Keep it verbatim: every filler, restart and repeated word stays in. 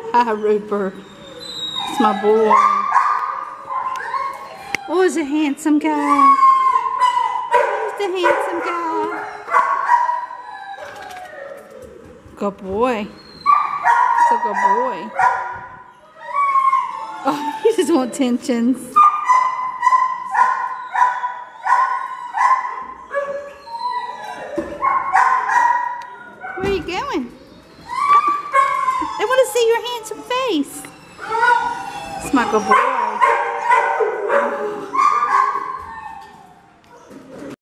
Hi, Rupert. It's my boy. Oh, he's a handsome guy. He's the handsome guy. Good boy. He's a good boy. Oh, he just wants attentions. Where are you going? They want to see your handsome face. It's my good boy.